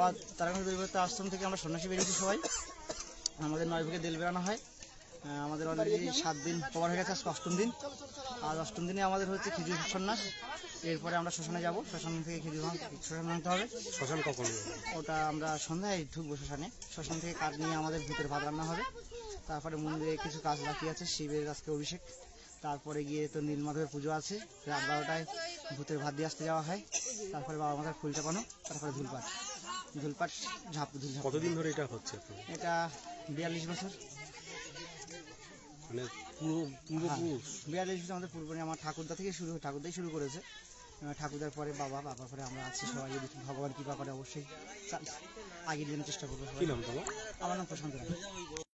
বাবা তারাকান্ত দৈবত আশ্রম থেকে আমরা সন্ন্যাসী বেরিয়েছি সবাই। আমাদের 9 ভাগে দেল বেরানো হয়। আমাদের অলরেডি 7 দিন কভার হয়ে গেছে, আজকে 8ম দিন। আর 8ম দিনে আমাদের হচ্ছে খিচুড়ি সন্ন্যাস। এরপরে আমরা শ্মশানে যাব, শ্মশান থেকে শ্মশান ভাঙতে হবে। শ্মশান কখন? ওটা আমরা সন্ধ্যায় ঢুকবো শ্মশানে। শ্মশান থেকে কাঠ নিয়ে আমাদের ভূতের ভাত রান্না হবে। তারপরে মন্দিরে কিছু কাজ বাকি আছে, শিবের আজকে অভিষেক। তারপরে গিয়ে তো নীলমাধবের পুজো আছে, রাত 12টায় ভূতের ভাত দিয়ে আসতে যাওয়া হয়। তারপরে বাবা মাথার ফুল চাপানো, তারপরে ধুলপাট ঝাঁপ ঝুল। কতদিন ধরে এটা হচ্ছে? এটা 42 বছর। মানে পুরো 42 বছর আমাদের পূর্ব, আমার ঠাকুরদা থেকে শুরু, ঠাকুরদাই শুরু করেছে। ঠাকুরদার পরে বাবার পরে আমরা আছি সবাই। যদি ভগবান কৃপা করে অবশ্যই আগিয়ে দিনের চেষ্টা করবো। কি নাম তোমার? আমার নাম প্রশান্ত রায়।